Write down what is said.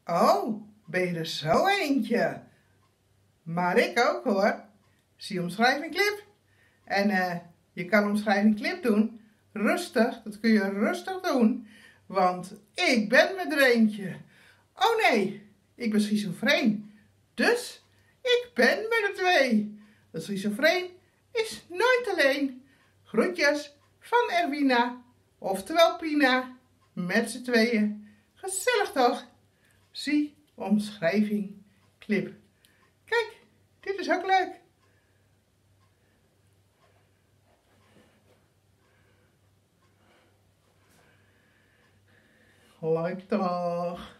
Oh, ben je er zo eentje? Maar ik ook hoor. Zie omschrijving clip. En je kan omschrijving clip doen. Rustig, dat kun je rustig doen. Want ik ben met er eentje. Oh nee, ik ben schizofreen. Dus ik ben met er twee. De schizofreen is nooit alleen. Groetjes van Erwina, oftewel Pina, met z'n tweeën. Gezellig toch? Zie omschrijving clip. Kijk, dit is ook leuk. Leuk toch?